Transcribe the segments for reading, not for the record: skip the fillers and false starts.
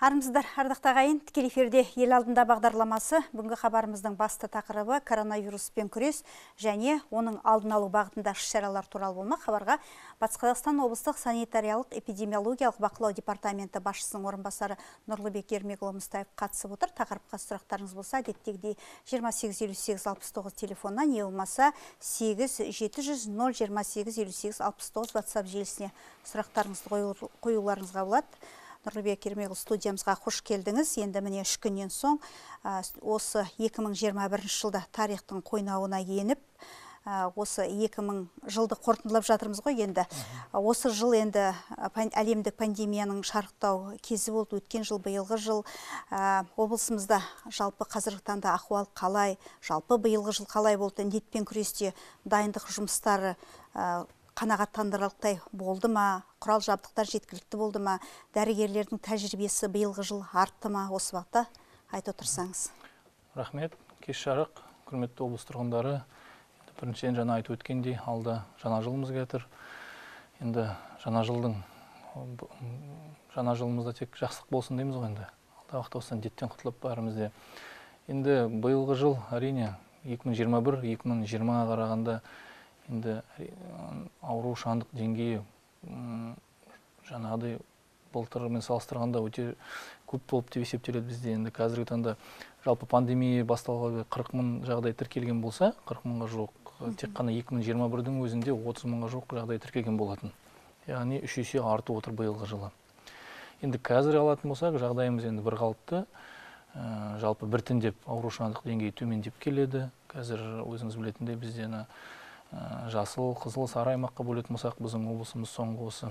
Армысыздар, ардақты ағайын, тікелей эфирде ел алдында бағдарламасы. Бүгінгі хабарымыздың басты тақырыбы коронавируспен күрес және оның алдын алу бағытында іс-шаралар туралы болмақ. Хабарға Батыс Қазақстан облыстық санитариялық-эпидемиологиялық бақылау департаменті басшысының орынбасары Нұрлыбек Ермекұлы Мұстаев қатысып отыр. Тақырыпқа сұрақтарыңыз болса, әдеттегідей 28-58-69 телефоннан, не болмаса 8-700-028-58-69 WhatsApp желісіне сұрақтарыңызды қоюларыңызға болады. Нұрлыбек Ермекұлы, студиямызға қош келдіңіз. Енді міне 3 күннен соң осы 2021 жылда тарихтың қойнауына еніп, осы 2000 жылды қорытындылап жатырмыз ғой енді. Осы жыл енді әлемдік пандемияның шарықтау кезі болды. Өткен жыл, биылғы жыл облысымызда жалпы қазіргі таңда ахуал қалай, жалпы биылғы жыл қалай болды, індетпен күресте дайындық жұмыстары қанағаттандырарлықтай болды ма, құрал жабдықтар жеткілікті болды ма, дәрігерлердің тәжірибесі биылғы жыл артты ма, осы бағытта айтып отырсаңыз. Рахмет, кеш жарық, құрметті облыс тұрғындары. Біріншіден жаңа айтып өткендей, алда жаңа жылымыз келеді. Енді жаңа жылымызда тек жақсылық болсын дейміз ғой енді. Алда уақытта осыдан індеттен құтылып бәрімізде. Енді биылғы жыл әрине 2021-2020-ға қарағанда енді ауру шаңдық деңгейі жаңағыдай былтырмен салыстырғанда өте көп болып деп есептеледі бізде. Енді қазіргі таңда жалпы пандемия басталғалы 40 мың жағдай тіркелген болса, 40 мыңға жоқ, тек қана 2021-дің өзінде 30 мыңға жоқ жағдай тіркелген болатын. Яғни 3 есе артып отыр биылғы жылы. Енді қазір алатын болсақ, жағдайымыз енді бір қалыпты. Жалпы біртіндеп ауру шаңдық деңгейі төмендеп келеді. Қазір өзіңіз білетіндей бізде жасыл, қызыл, сары аймаққа бөлетін болсақ, біздің облысымыз соңғы осы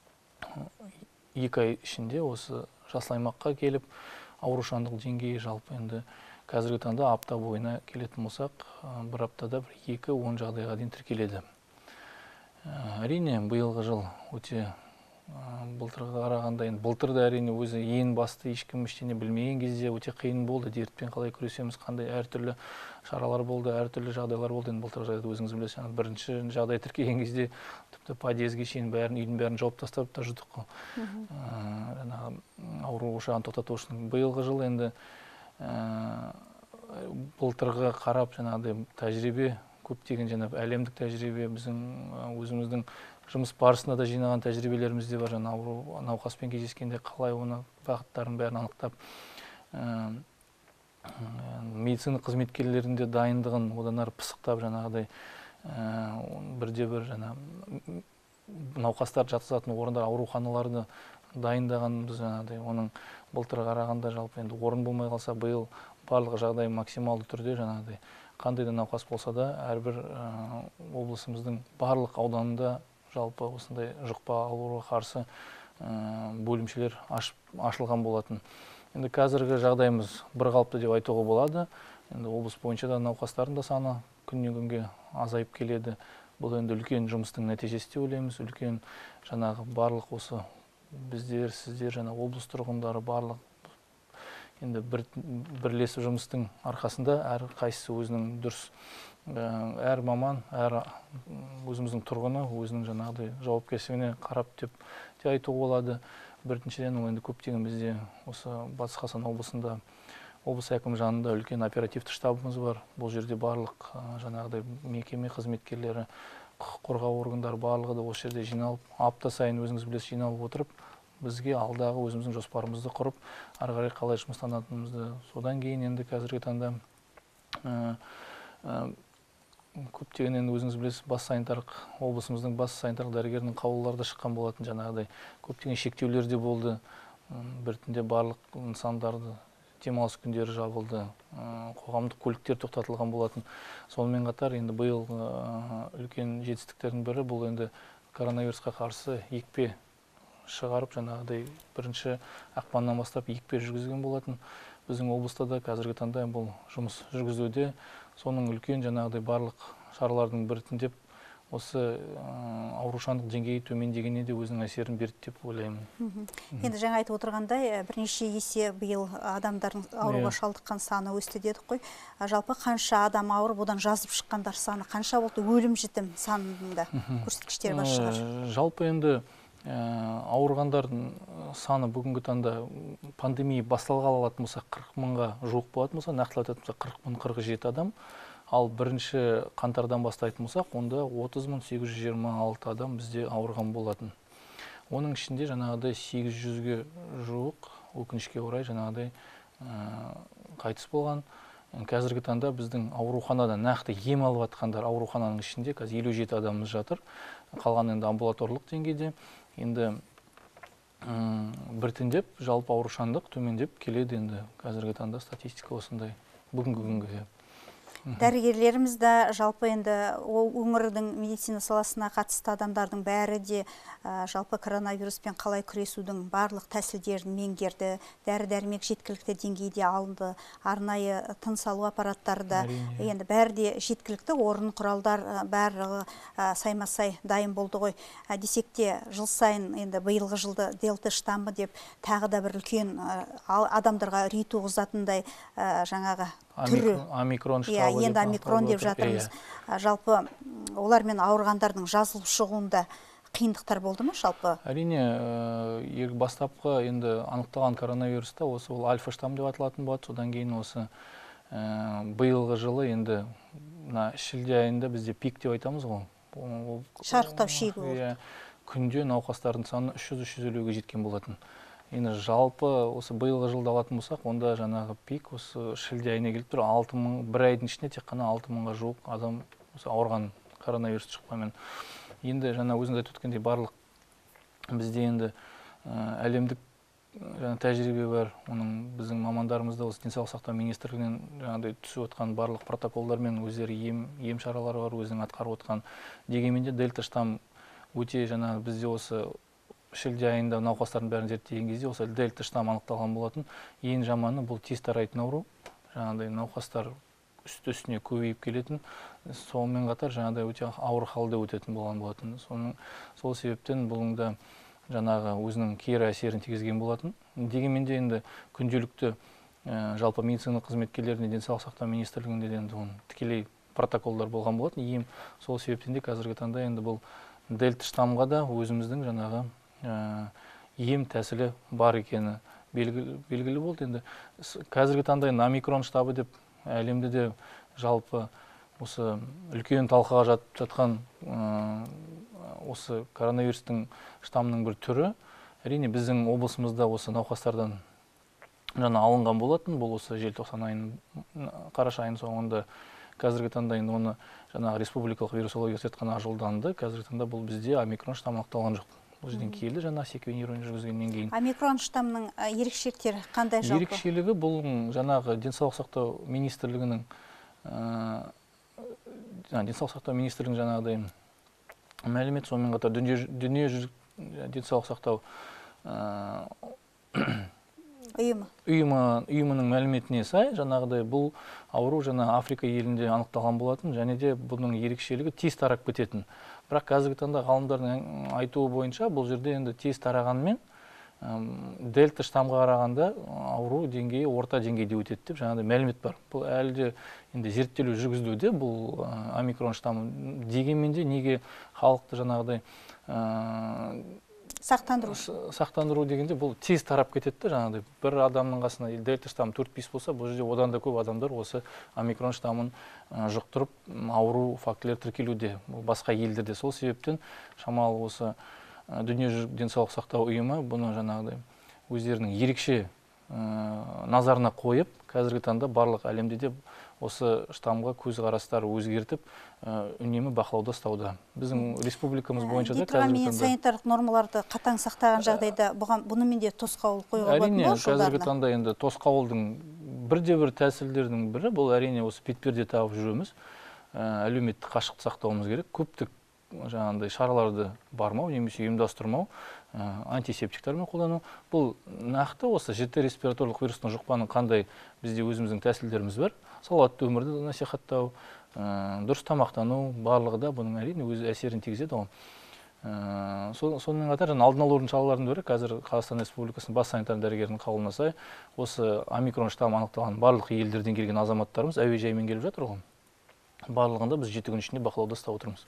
2 ай ішінде осы жасыл аймаққа келіп, ауру шаңдық деңгейі жалпы енді қазіргі таңда апта бойына келетін болсақ, бір аптада 2-10 жағдайға дейін тіркеледі. Әрине, биылғы жыл өте былтырға қарағанда, енді былтырда әрине өзі ең басты ешкім ештеңе білмеген кезде өте қиын болды. Дертпен қалай күресеміз, қандай әртүрлі шаралар болды, әртүрлі жағдайлар болды. Енді былтыр жайды өзіңіз білесіз, бірінші жағдай тіркеген кезде тіпті подъезге шейін үйдің бәрін жауып тастап та жүрдік қой. Ауру ошағын тоқтату үшін. Биылғы жыл енді былтырға қарап тәжірибе, көптеген әлемдік тәжірибе, біздің өзіміздің жұмыс барысында да жинаған тәжірибелеріміз де бар. Ауру науқаспен кездескенде қалай оны бағыттарын бәрін анықтап, медицина қызметкерлерінде дайындығын одан ары пысықтап, бірде-бір науқастар жатқызатын орындар, ауруханаларды дайындағанбыз. Оның былтырға қарағанда жалпы енді орын болмай қалса, биыл барлығы жағдай максималды түрде қандай да науқас болса да, әрбір облысымыздың барлық ауданында жалпы осындай жұқпа ауруға қарсы бөлімшелер ашылған болатын. Енді қазіргі жағдайымыз бір қалыпты деп айтуға болады. Енді облыс бойынша да науқастардың да саны күннен күнге азайып келеді. Бұл енді үлкен жұмыстың нәтижесі деп ойлаймыз. Үлкен барлық осы біздер, сіздер, облыс тұрғындары барлық енді бірлесіп жұмыстың арқасында әр қайсысы өзінің дұрыс, әр маман, әр өзіміздің тұрғыны өзінің жауапкершілігіне қарап деп айтуға болады. Біріншіден енді көптеген бізде осы Батыс Қазақстан облысында облыс әкімі жанында үлкен оперативті штабымыз бар. Бұл жерде барлық мекеме қызметкерлері, құқық қорғау органдары барлығы да осы жерде жиналып, апта сайын өзіңіз білесіз жиналып отырып, бізге алдағы өзіміздің жоспарымызды құрып, ары қарай қалай жұмыстанатынымызды. Содан кейін енді қазіргі таңда көптеген енді өзіңіз білесіз облысымыздың бас санитарлық дәрігерінің қаулылары да шыққан болатын. Көптеген шектеулер де болды. Біртінде барлық нысандарды демалыс күндері жабылды. Қоғамдық көліктер тоқтатылған болатын. Сонымен қатар енді биыл үлкен жетістіктердің бірі бұл енді коронавирусқа қарсы екпе шығарып, бірінші ақпаннан бастап екпе жүргізген болатын. Біздің облыста да қазіргі таңда бұл жұмыс жүргізуде. Соның үлкен барлық шаралардың біртіндеп осы аурушаңдық деңгейі төмендегеніне де өзінің әсерін берді деп ойлаймын. Енді жаңа айтып отырғандай, бірнеше есе биыл адамдардың ауруға шалдыққан саны өсті дедік қой. Жалпы қанша адам ауырып, одан жазып шыққандар саны қанша болды? Өлім жітім санында көрсеткіштер бар шығар. Жалпы енді ауырғандардың саны бүгінгі таңда пандемия басталғалы алатын болса 40 мыңға жуық болатын болса, нақтылататын болса 40 мың 47 адам. Ал бірінші қаңтардан бастайтын болсақ, онда 30.826 адам бізде ауырған болатын. Оның ішінде жаңағыдай 800-ге жуық өкінішке орай жаңағыдай қайтыс болған. Қазіргі таңда біздің ауруханада нақты ем алып жатқандар аурухананың ішінде қазір 57 адамымыз жатыр. Қалған енді амбулаторлық деңгейде. Енді біртіндеп жалпы аурушаңдық төмендеп келеді енді. Қазіргі таңда статистика осындай бүгінгі күнге. Дәрігерлеріміз де жалпы енді ол өңірдің медицина саласына қатысты адамдардың бәрі де жалпы коронавируспен қалай күресудің барлық тәсілдерін меңгерді. Дәрі-дәрмек жеткілікті деңгейде алынды. Арнайы тыныс алу аппараттары да енді бәрі де жеткілікті, орын құралдар барлығы саймасай дайын болды ғой. Десек те жыл сайын енді биылғы жылды дельта штаммы деп тағы да бір үлкен адамдарға үрей туғызатындай жаңағы түрі. Омикрон штаммы. Енді омикрон деп жатырмыз. Жалпы олармен ауырғандардың жазылып шығуында қиындықтар болды ма жалпы? Әрине, бастапқы енді анықталған коронавируста осы ол альфа штамм деп аталатын болады. Содан кейін осы биылғы жылы енді шілде айында бізде пик деп айтамыз ғой. Шарықтау шегі болды. Күнде науқастардың саны 300-350-ге жеткен болатын. Енді жалпы осы биылғы жылды алатын болсақ, онда жаңағы пик осы шілде айына келіп тұр. 6 мың, бір айдың ішінде тек қана 6 мыңға жуық адам ауырған коронавирус шыққанмен. Енді жаңа өзіңіз айтып өткендей барлық бізде енді әлемдік тәжірибе бар. Оның біздің мамандарымызда осы денсаулық сақтау министрлігінен жаңағыдай түсіп отқан барлық протоколдар мен өздері ем шаралары бар, өзінің атқарып отқан. Дегенмен де дельта штамм өте жаңа бізде осы шілде айында науқастардың бәрін зерттеген кезде осы дельта штамм анықталған болатын. Ең жаманы бұл тез тарайтын ауру. Жаңағыдай науқастар үсті-үстіне көбейіп келетін. Сонымен қатар жаңағыдай өте ауыр халде өтетін болған болатын. Сол себептен бұның да жаңағы өзінің кері әсерін тигізген болатын. Дегенмен де енді күнделікті жалпы медицина қызметкерлеріне денсаулық сақтау министрлігінде енді тікелей протоколдар болған болатын. Ем сол себептен де қазіргі таңда енді бұл дельта штаммға да өзіміздің жаңағы ем тәсілі бар екені белгілі болды. Енді қазіргі таңда омикрон штабы деп әлемде де жалпы осы үлкен талқыға жатқан осы коронавирустың штаммның бір түрі. Әрине біздің облысымызда осы науқастардан жаңа алынған болатын. Бұл осы желтоқсан айының қараша айының соңында қазіргі таңда енді оны жаңағы республикалық вирусология зертханаға жолданды. Қазіргі таңда бұл бізде омикрон штаммы анықталған жоқ. Бұл жерден келді жаңа секвенирование жүргізгеннен кейін. Омикрон штаммның ерекшеліктері қандай жалпы? Ерекшелігі бұл жаңағы денсаулық сақтау министрлігінің жаңағыдай мәлімет, сонымен қатар дүниежүзілік денсаулық сақтау ұйымының мәліметіне сай жаңағыдай бұл ауру жаңа Африка елінде анықталған болатын, және де бұның ерекшелігі тез тарап кететін. Бірақ қазіргі таңда ғалымдардың айтуы бойынша бұл жерде енді тез тарағанмен дельта штаммға қарағанда ауру деңгейі орта деңгейде өтеді деп жаңағыдай мәлімет бар. Бұл әлі де енді зерттелу жүргізілуде бұл омикрон штаммы. Дегенмен де неге халықты жаңағыдай сақтандыру дегенде бұл тез тарап кетеді. Жаңағыдай бір адамның қасына дельта штаммы 4-5 болса, бұл жерде одан да көп адамдар осы омикрон штаммын жұқтырып ауру фактілері тіркелуде басқа елдерде. Сол себептен шамалы осы дүниежүзілік денсаулық сақтау ұйымы бұны жаңағыдай өздерінің ерекше назарына қойып, қазіргі таңда барлық әлемде де осы штамға көзқарастары өзгертіп, үнемі бақылауда ұстауда. Біздің республикамыз бойынша да қазіргі таңда санитарлық нормаларды қатаң сақтаған жағдайда бұнымен де тосқауыл қоюға болады ма? Әрине, қазіргі таңда енді тосқауылдың бірде-бір тәсілдердің бірі бұл әрине осы бетперде тағып жүруіміз, әлеуметтік қашықтықты сақтауымыз керек. Көптік жаңағыдай шараларды бармау немесе ұйымдастырмау, антисептиктермен қолдану. Бұл нақты осы жіті респираторлық вирустың жұқпаның қандай бізде өзіміздің тәсілдеріміз бар. Салауатты өмірді насихаттау, дұрыс тамақтану, барлығы да бұның әрине өз әсерін тигізеді ғой. Сонымен қатар алдын алудың шараларының бірі қазір Қазақстан Республикасының бас санитар дәрігерінің қаулына сай осы омикрон штаммы анықталған барлық елдерден келген азаматтарымыз әуежаймен келіп жатыр ғой. Барлығында біз 7 күн ішінде бақылауда ұстап отырмыз.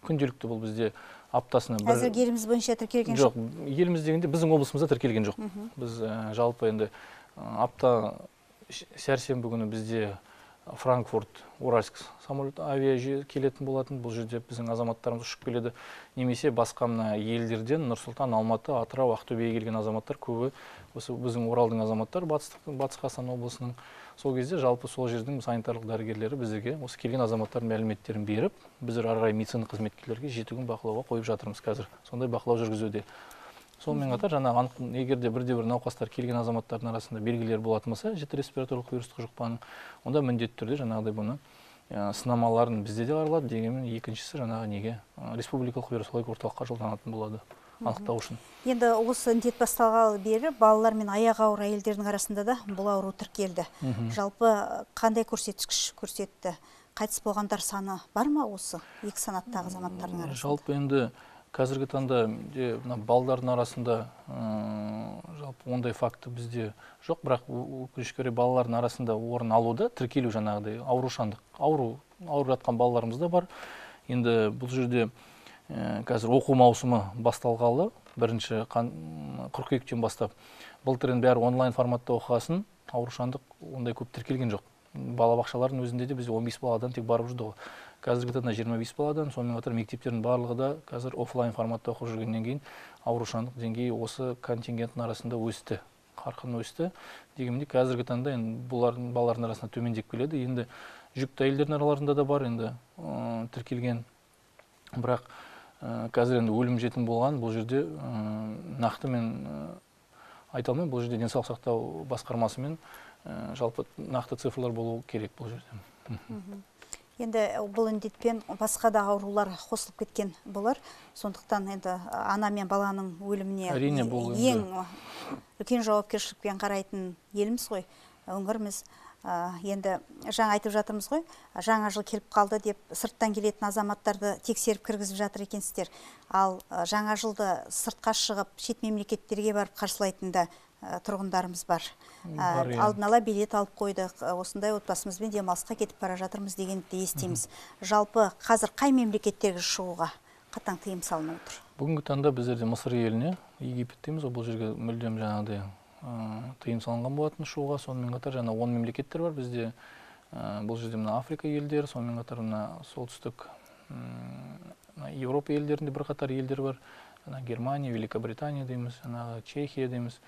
күнделікті бұл бізде аптасына Әзірге еліміз бойынша тіркелген жоқ. Еліміз дегенде біздің облысымызда тіркелген жоқ. Біз жалпы енді апта сәрсенбі күні бізде Франкфурт, Уральск самолет авиа келетін болатын. Бұл жерде біздің азаматтарымыз ұшып келеді. Немесе басқа мына елдерден Нұрсұлтан, Алматы, Атырау, Ақтөбеге келген азаматтар көбі осы біздің Оралдың азаматтары, Батыс Қазақстан облысының. Сол кезде жалпы сол жердің санитарлық дәрігерлері бізге осы келген азаматтардың мәліметтерін беріп, біздер ары қарай медицина қызметкерлерге 7 күн бақылауға қойып жатырмыз қазір. Сондай бақылау жүргізуде. Сонымен қатар жаңағы егер де бірде-бір науқастар келген азаматтардың арасында белгілер болатын болса, жіті респираторлық вирустық жұқпаның, онда міндетті түрде жаңағыдай бұны сынамаларын бізде де қаралады, дегенмен екіншісі жаңағы неге республикалық вирусология орталыққа жолданатын болады анықтау үшін. Енді осы індет басталғалы бері балалар мен аяғы ауыр әйелдердің арасында да бұл ауру тіркелді. Жалпы қандай көрсеткіш көрсетті? Қайтыс болғандар саны бар ма осы екі санаттағы азаматтардың арасында? Жалпы енді қазіргі таңда балдардың арасында жалпы ондай факті бізде жоқ, бірақ өкінішке орай балалардың арасында орын алуда тіркелу жаңағыдай аурушаңдық, ауырып жатқан балаларымыз да бар. Енді бұл жерде қазір оқу маусымы басталғалы, бірінші қыркүйектен бастап. Былтыр бәрі онлайн форматта оқыған, аурушаңдық ондай көп тіркелген жоқ. Балабақшалардың өзінде де бізде 15 баладан тек барып жүрді ғой. Қазіргі таңда 25 баладан, сонымен қатар мектептердің барлығы да қазір офлайн форматта оқып жүргеннен кейін аурушаңдық деңгейі осы контингенттің арасында өсті, қарқын өсті. Дегенмен қазіргі таңда бұлардың балалардың арасында төмендеп келеді. Енді жүкті әйелдердің араларында да бар енді тіркелген. Бірақ қазір енді өлім жетім болған, бұл жерде нақты мен айта алмаймын, бұл жерде денсаулық сақтау басқармасымен жалпы нақты цифрлар болу керек бұл жерде. Енді бұл індетпен басқа да аурулар қосылып кеткен болар. Сондықтан енді ана мен баланың өліміне ең үлкен жауапкершілікпен қарайтын еліміз ғой, өңіріміз. Енді жаңа айтып жатырмыз ғой, жаңа жыл келіп қалды деп сырттан келетін азаматтарды тексеріп кіргізіп жатыр екенсіздер. Ал жаңа жылды сыртқа шығып, шет мемлекеттерге барып қарсылайтын да тұрғындарымыз бар. Алдын ала билет алып қойдық, осындай отбасымызбен демалысқа кетіп бара жатырмыз дегенді естиміз. Жалпы қазір қай мемлекеттерге шығуға қатаң тыйым салынып отыр? Бүгінгі таңда біздерде Мысыр еліне, Египет дейміз, бұл жерге мүлдем жаңағыдай тыйым салынған болатын шығуға. Сонымен қатар жаңа 10 мемлекеттер бар бізде. Бұл жерде мына Африка елдері, сонымен қатар мына солтүстік Еуропа елдерінде бірқатар елдер бар. Германия, Великобритания дейміз, Чехия дейміз.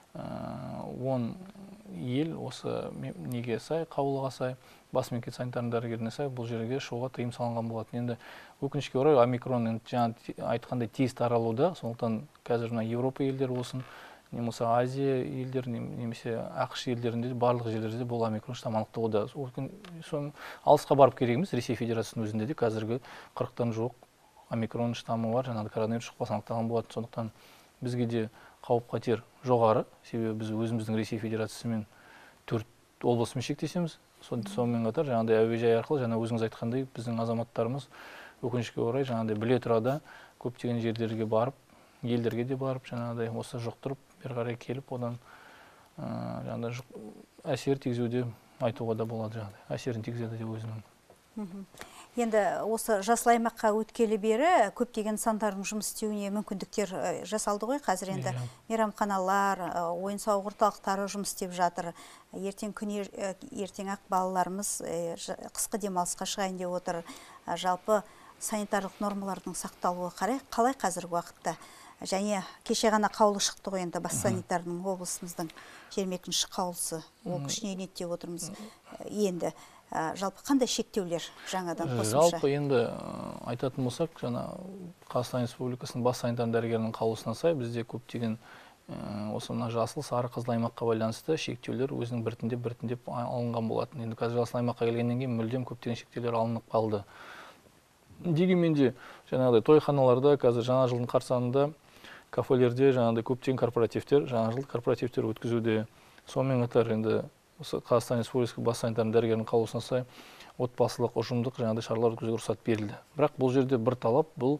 10 ел осы неге сай, қаулыға сай, бас мемлекет санитарының дәрігеріне сай бұл жерге шығуға тыйым салынған болатын. Енді өкінішке орай омикрон жаңа айтқандай тез таралуда, сондықтан қазір Еуропа елдері болсын, немесе Азия елдері, немесе ақш елдерінде барлық жерлерде бұл омикрон штаммы анықталуда. Алысқа барып керек емес, Ресей Федерациясының өзінде де қазіргі 40-тан жуық омикрон штаммы бар, жаңағы коронавирус жұқпасы анықталған болатын. Сондықтан бізге де қауіп-қатер жоғары, себебі біз өзіміздің Ресей Федерациясымен 4 облысымен шектесеміз. Сонымен қатар жаңағыдай әуежай арқылы, жаңа өзіңіз айтқандай, біздің азаматтарымыз өкінішке орай жаңағыдай біле тұрада көптеген жерлерге барып, елдерге де барып, жаңағыдай осы жұқтырып, бері қарай келіп, одан жаңағыдай әсер тигізуде айтуға да болады, жаңағыдай әсерін тигізеді деп өзінің. Енді осы жасыл аймаққа өткелі бері көптеген нысандардың жұмыс істеуіне мүмкіндіктер жасалды ғой. Қазір енді мейрамханалар, ойын-сауық орталықтары жұмыс істеп жатыр. Ертең ақ балаларымыз қысқы демалысқа шығайын деп отыр. Жалпы санитарлық нормалардың сақталуы қалай қазіргі уақытта? Және кеше ғана қаулы шықты ғой, енді бас санитардың облысымыздың 22-ші қаулысы, ол күшіне енеді деп отырмыз. Енді жалпы қандай шектеулер жаңадан қосымша? Жалпы енді айтатын болсақ, жаңа Қазақстан Республикасының бас санитар дәрігерінің қаулысына сай бізде көптеген осы жасыл, сары, қызыл аймаққа байланысты шектеулер өзінің біртіндеп алынған болатын. Енді қазір жасыл аймаққа келгеннен кейін мүлдем көптеген шектеулер алынып қалды. Дегенмен де жаңағыдай тойханаларда қазір жаңа жылдың қарсаңында кафелерде жаңағыдай көптеген корпоративтер, жаңа жылдық корпоративтер өткізуде. Сонымен қатар енді Қазақстан Республикасы бас санитарының дәрігерінің қаулысына сай отбасылық, ұжымдық жаңағыдай шаралар өткізуге рұқсат берілді. Бірақ бұл жерде бір талап, бұл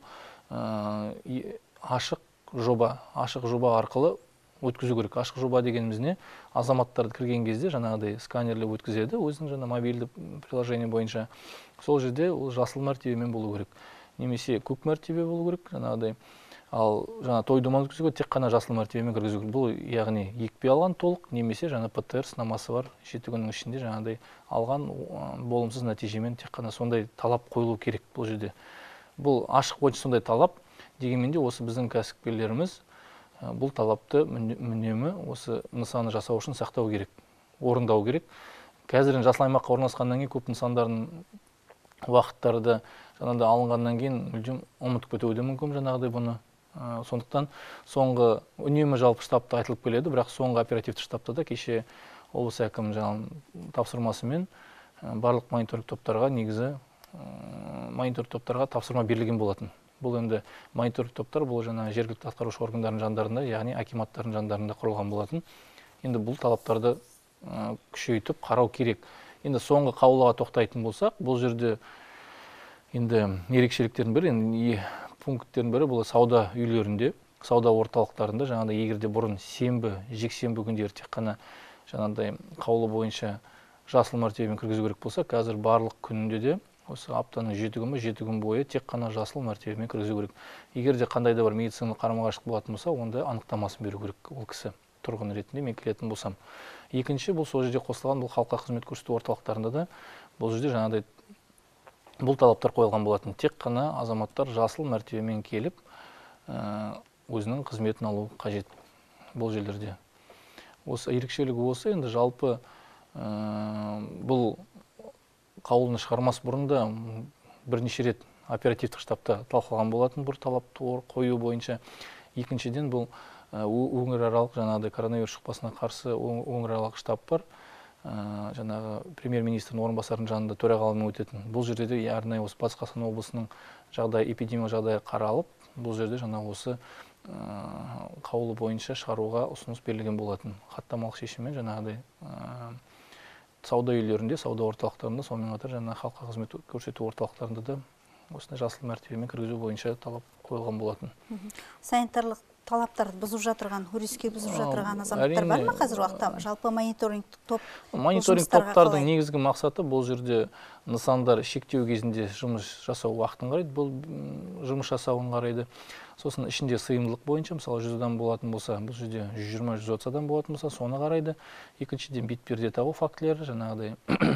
ашық жоба арқылы өткізу керек. Ашық жоба дегеніміз не? Азаматтарды кірген кезде жаңағыдай сканерлеп өткізеді, өзінің жаңа мобильді приложение бойынша. Сол жерде ол жасыл мәртебемен болу керек. немесе көк мәртебе болу керек, жаңағыдай. Ал жаңа той думан өткізуге тек қана жасыл мәртебемен кіргізу керек. Бұл яғни екпе алған толық немесе жаңа ПТР сынамасы бар 7 күннің ішінде жаңағыдай алған болымсыз нәтижемен тек қана сондай талап қойылу керек бұл жерде. Бұл ашық бойынша сондай талап, дегенмен де осы біздің кәсіпкерлеріміз бұл талапты үнемі осы нысаны жасау үшін сақтау керек, орындау керек. Қазір жасыл аймаққа орналасқаннан кейін көп нысандардың уақыттарды жаңағыдай алынғаннан кейін мүлдем ұмытып кетуі де мүмкін жаңағыдай бұны. Сондықтан соңғы үнемі жалпы штабта айтылып келеді, бірақ соңғы оперативті штабта да кеше облыс әкімінің жаңағы тапсырмасымен барлық мониторинг топтарға негізі мониторинг топтарға тапсырма берілген болатын. Бұл енді мониторинг топтар бұл жаңа жергілікті атқарушы органдардың жандарында, яғни акиматтардың жандарында құрылған болатын. Енді бұл талаптарды күшейтіп қарау керек. Енді соңғы қаулыға тоқтайтын болсақ, бұл жерде енді ерекшеліктердің бірі, енді пункттердің бірі бұл сауда үйлерінде, сауда орталықтарында жаңағыдай егерде бұрын сенбі, жексенбі күндері тек қана жаңағыдай қаулы бойынша жасыл мәртебемен кіргізу керек болса, қазір барлық күнінде де осы аптаның 7 күн бойы тек қана жасыл мәртебемен кіргізу керек. Егерде қандай да бір медициналық қарама-қайшылық болатын болса, онда анықтамасын беру керек ол кісі тұрғын ретінде мен келетін болсам. Екінші, бұл сол жерде қосылған бұл халыққа қызмет көрсету орталықтарында да бұл жерде жаңағыдай бұл талаптар қойылған болатын. Тек қана азаматтар жасыл мәртебемен келіп, өзінің қызметін алу қажет бұл жерлерде. Осы ерекшелігі осы, енді жалпы бұл қаулыны шығармас бұрында бірнеше рет оперативтік штабта талқылаған болатын бір талапты қою бойынша. Екіншіден бұл өңіраралық жаңағыдай коронавирус жұқпасына қарсы өңіраралық штаб бар. Жаңағы премьер-министрдің орынбасарының жанында төрағалығымен өтетін. Бұл жерде де арнайы осы Батыс Қазақстан облысының эпидемиялық жағдайы қаралып, бұл жерде жаңа осы қаулы бойынша шығаруға ұсыныс берілген болатын. Хаттамалық шешіммен жаңағыдай сауда үйлерінде, сауда орталықтарында, сонымен қатар жаңа халыққа қызмет көрсету орталықтарында да осындай жасыл мәртебемен кіргізу бойынша талап қойылған болатын. Санитарлық талаптарды бұзып жатырған, өрескел бұзып жатырған азаматтар бар ма қазір уақытта? Жалпы мониторинг топтардың негізгі мақсаты бұл жерде нысандар шектеу кезінде жұмыс жасау уақытын қарайды, бұл жұмыс жасауын қарайды. Сосын ішінде сыйымдылық бойынша, мысалы 100 адам болатын болса, бұл жерде 120-130 адам болатын болса, соны қарайды. Екіншіден бетперде тағу фактілері, жаңағыдай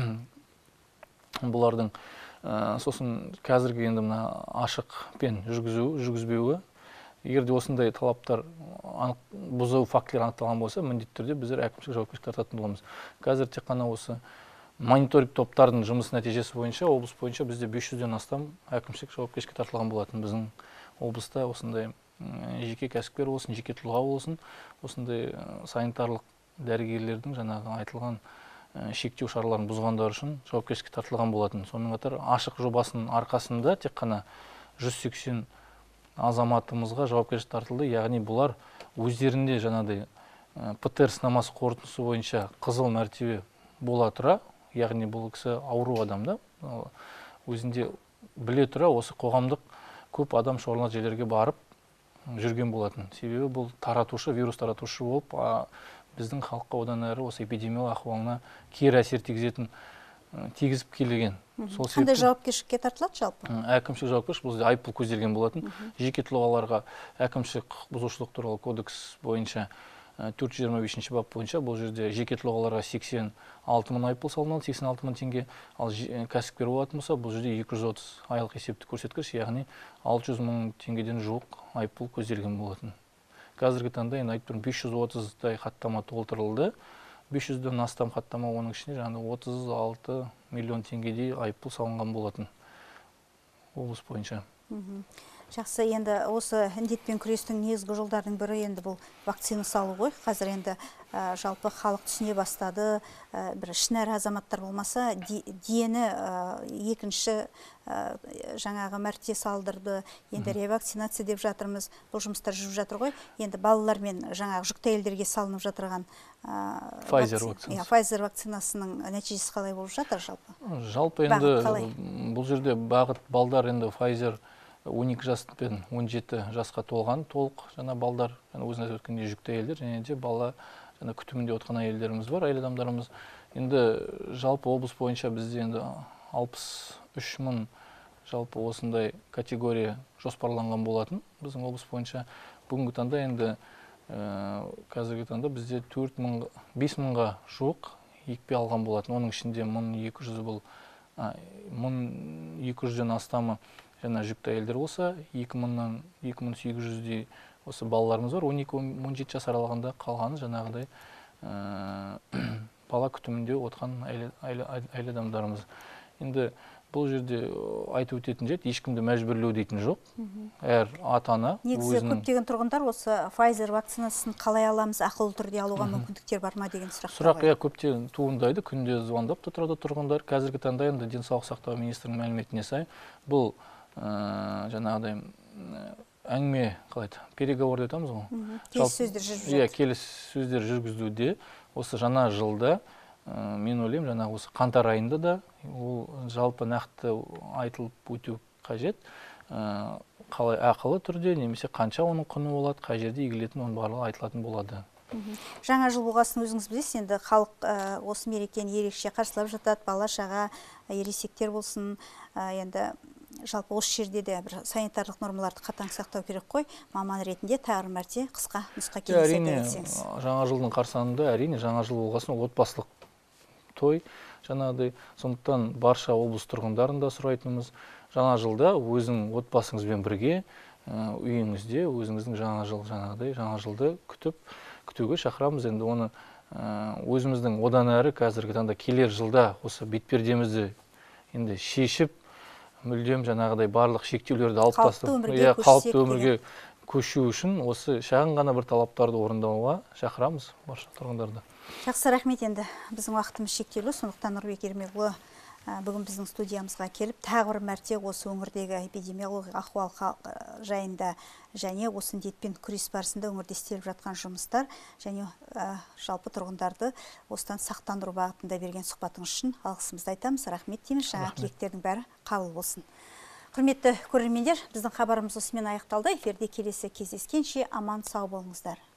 бұлардың сосын қазіргі енді мына ашықпен жүргізбеуі. Егерде осындай талаптар бұзу фактілері анықталған болса, міндетті түрде біздер әкімшілік жауапкершілікке тартатын боламыз. Қазір тек қана осы мониторинг топтардың жұмыс нәтижесі бойынша, облыс бойынша бізде 500-ден астам әкімшілік жауапкершілікке тартылған болатын. Біздің облыста осындай жеке кәсіпкер болсын, жеке тұлға болсын, осындай санитарлық дәрігерлердің жаңағы айтылған шектеу шараларын бұзғандар үшін жауапкершілікке тартылған болатын. Сонымен қатар ашық жобасының арқасында тек қана 180 азаматымызға жауапкершілік тартылды, яғни бұлар өздерінде жаңағыдай ПТР сынамасы қорытындысы бойынша қызыл мәртебе бола тұра, яғни бұл кісі ауру адам да, өзінде біле тұра осы қоғамдық көп адам шоғырланған жерлерге барып жүрген болатын. Себебі бұл таратушы, вирус таратушы болып, біздің халыққа одан әрі осы эпидемиялық ахуалына кері әсер тигізіп келген. Қандай жауапкершілікке тартылады жалпы? Әкімшілік жауапкершілік бұл айыппұл көзделген болатын. Жеке тұлғаларға әкімшілік құқық бұзушылық туралы кодекс бойынша 425 бап бойынша бұл жерде жеке тұлғаларға 86 мың айыппұл салынады, 86 мың теңге. Ал кәсіпкер болатын болса, бұл жерде 230 айлық есептік көрсеткіш, яғни 600 мың теңгеден жуық айыппұл көзделген болатын. Қазіргі таңда енді айтып тұрмын 530-дай хаттама толтырылды. 500-ден астам хаттама, оның ішінде жаңағы 36 миллион теңгедей айыппұл салынған болатын облыс бойынша. Жақсы, енді осы індетпен күрестің негізгі жолдардың бірі енді бұл вакцина салу ғой. Қазір енді жалпы халық түсіне бастады, бір ішінара азаматтар болмаса, дені екінші жаңағы мәрте салдырды, енді ревакцинация деп жатырмыз, бұл жұмыстар жүріп жатыр ғой. Енді балалар мен жаңағы жүкті әйелдерге салынып жатырған Pfizer вакцинасының нәтижесі қалай болып жатыр жалпы? Жалпы енді бұл жерде бағыт балдар енді Pfizer 12 жас пен 17 жасқа толған толық жаңа балдар, өзіңіз өткенде жүкті әйелдер, және де бала күтімінде отқан әйелдеріміз бар, әйел адамдарымыз. Енді жалпы облыс бойынша бізде енді 63 мың жалпы осындай категория жоспарланған болатын біздің облыс бойынша. Бүгінгі таңда енді қазіргі таңда бізде 5 мыңға жуық екпе алған болатын. Оның ішінде 1200-ден астамы жаңа жүкті әйелдер болса, 2800-дей осы балаларымыз бар. 12-17 жас аралығында қалғаны жаңағыдай бала күтімінде отқан әйел адамдарымыз. Енді бұл жерде айтып өтетін жайт, ешкімді мәжбүрлеу дейтін жоқ. Әр ата-ана негізі көптеген тұрғындар осы Pfizer вакцинасын қалай аламыз, ақылы түрде алуға мүмкіндіктер бар ма деген сұрақ. Көптен туындайды, күнде звондап тұрады тұрғындар. Қазіргі таңда енді денсаулық сақтау министрінің мәліметіне сай, бұл жаңағыдай әңгіме қалайды, переговор етамыз ғой. Келіссөздер жүргізілуде. Осы жаңа жылда мен ойлаймын, жаңа осы қаңтар айында да ол жалпы нақты айтылып өту қажет. Қалай ақылы түрде, немесе қанша оның құны болады, қай жерде егілетін, оның барлығы айтылатын болады. Жаңа жыл болғасын өзіңіз білесіз, енді халық осы мерекені ерекше қарсылап жатады, бала шаға, ересектер болсын, енді жалпы осы жерде де бір санитарлық нормаларды қатаң сақтау керек қой. Маман ретінде тағы мәрте қысқа нұсқа кеңес етсеңіз. Жаңа жылдың қарсаңында әрине жаңа жыл болғасын отбасылық той жаңағыдай. Сондықтан барша облыс тұрғындарын да сұрайтынымыз, жаңа жылда өзің отбасыңызбен бірге үйіңізде өзіңіздің жаңа жылды күтуге шақырамыз. Енді оны өзіміздің одан әрі қазіргі таңда келер жылда осы бетпердемізді енді шешіп, мүлдем жаңағыдай барлық шектеулерді алып тастап, қалыпты өмірге көшу үшін осы шағын ғана бір талаптарды орындауға шақырамыз барша тұрғындарды. Жақсы, рахмет. Енді біздің уақытымыз шектеулі, сондықтан Нұрбек Ермекұлы бүгін біздің студиямызға келіп, тағы бір мәрте осы өңірдегі эпидемиологиялық ахуал жайында және осы індетпен күрес барысында өңірде істеліп жатқан жұмыстар және жалпы тұрғындарды осыдан сақтандыру бағытында берген сұхбатыңыз үшін алғысымызды айтамыз. Рахмет дейміз. Жаңа тілектердің бәрі қабыл болсын. Құрметті көрермендер, біздің хабарымыз осымен аяқталды. Эфирде келесі кездескенше аман сау болыңыздар.